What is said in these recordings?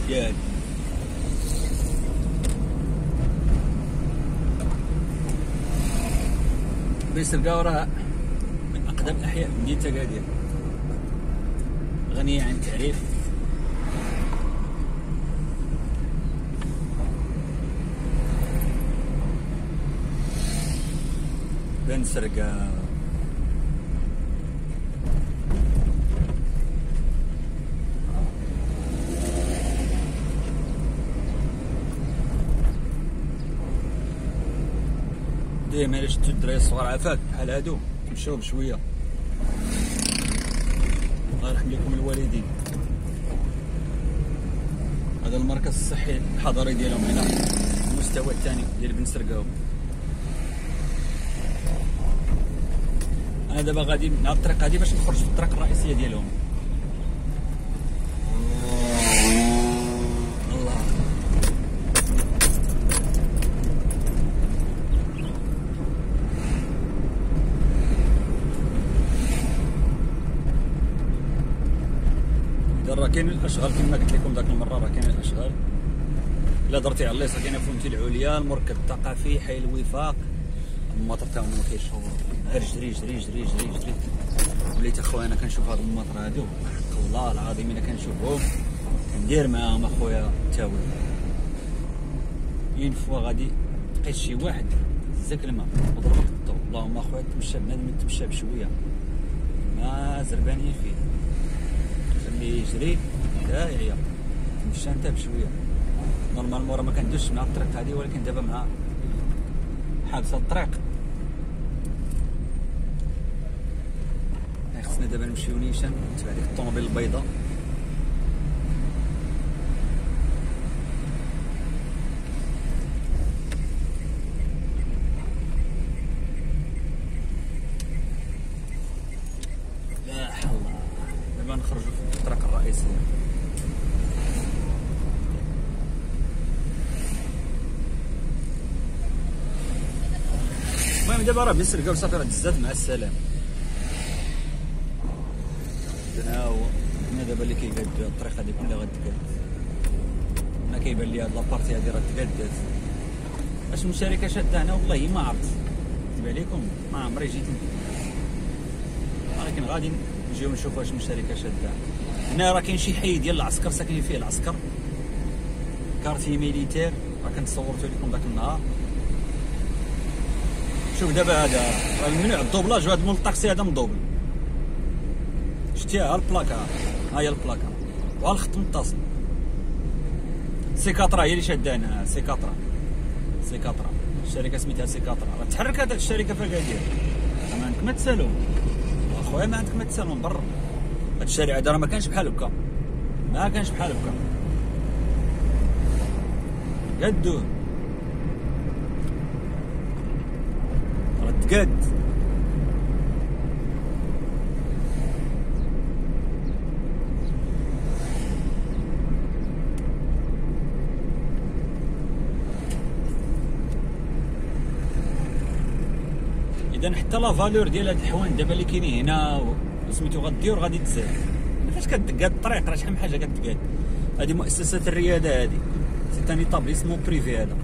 ديالي. بن سرقاو راه من اقدم الاحياء في مدينه اكادير، غنيه عن التعريف. بن سرقاو ديما الا شفتو الدراري الصغار عافاك بحال هادو تمشاو بشويه. الله يرحم لكم الوالدين. هذا المركز الصحي الحضري ديالهم هنا المستوى الثاني ديال بن سرقاو. انا دابا غادي من هاد الطريق هادي باش نخرج في الطريق الرئيسيه ديالهم. الله راه كاين الاشغال كما قلت لكم ذاك المره، راه كاين الاشغال. الا درتي على اليسار كاينه فهمتي العليا، المركز الثقافي، حي الوفاق، المطر تاعهم ما كاينش. غير جري جري جري جري جري. وليت اخويا انا كنشوف هاد المطر هادو والله العظيم الا كنشوفهم كندير معاهم اخويا التاويل. ين فوا غادي لقيت شي واحد زاك الماء وضربك الضوء، اللهم اخويا تمشى بنادم تمشى بشويه ما زربانين فيه، خليه يجري لا يعيا تمشى انت بشويه. نورمالمون راه ما كندوزش مع الطريق هادي، ولكن دابا مع حابسه الطريق خصنا دابا نمشيو نيشان نتبع ديك الطوموبيل البيضاء. لا حول الله. دابا نخرجوا في الطريق الرئيسيه. المهم دابا راه بن سرقاو صافي راه دزات مع السلام. هنا دابا اللي كيقاد الطريق هادي كلها غتقاد. انا كيبان لي هاد لابارتي هادي راه تقادات. اش من شركه شاده هنا والله ما عرفت نكذب عليكم، ما عمري جيت، ولكن غادي نجيو نشوفوا اش من شركه شاده. هنا راه كاين شي حي ديال العسكر ساكنين فيه العسكر، كارتي ميليتير، راه كنت صورتو لكم داك النهار. شوف دابا هذا راه ممنوع الدوبلاج، وهذا مول الطاكسي هذا مدوبل. شتيها البلاكا، ها هي البلاكا وها الخط متصل. سيكاترا هي اللي شاده هنا، سيكاترا سيكاترا الشركه سميتها سيكاترا. راه تحرك هذاك الشركه في اكادير، ما عندك ما تسالو اخويا، ما عندك ما تسالو من برا. هاد الشارع هذا راه ما كانش بحال هكا، ما كانش بحال هكا قدو راه تقاد. اذا حتى لا فالور ديال هاد الحوان دابا اللي كاينين هنا وسميتو غدير غادي تزاد. فاش كتقاد الطريق راه شحال من حاجه كتقاد. هادي مؤسسات الرياده، هادي سي ان ايطابليسمون بريفي. هذا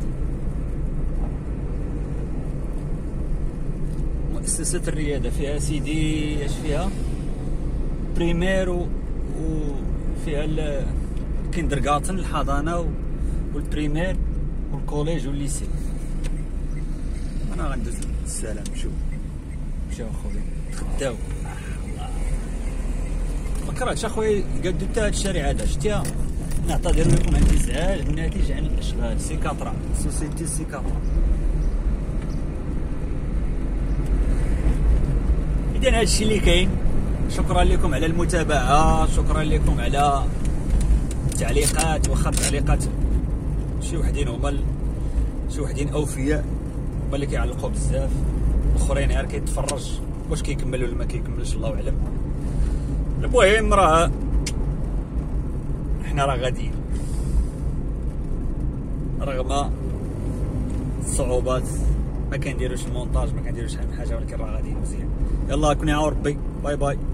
مؤسسات الرياده فيها سيدي اش فيها بريمير وفيها الكيندرغارتن الحضانه والبريمير والكوليج والليسي. انا غندوز السلام. شوف مشاو اخويا تخداو. ما كرهتش اخويا يقادو حتى هاد الشارع هذا. شتيها نعتذر لكم عن الازعاج الناتج عن الاشغال. سيكاترا سوسيتي سيكاترا. اذا هادشي اللي كاين. شكرا لكم على المتابعه، شكرا لكم على التعليقات. واخا التعليقات شي وحدين هما شي وحدين اوفياء، هما اللي كيعلقوا بزاف، الاخرين غير كيتفرج واش كيكمل ولا ما كيكملش الله اعلم. المهم راه حنا راه غاديين رغم الصعوبات، ما كنديروش المونتاج، ما كنديروش حاجه، ولكن راه غاديين مزيان. يلا كوني عاو ربي. باي باي.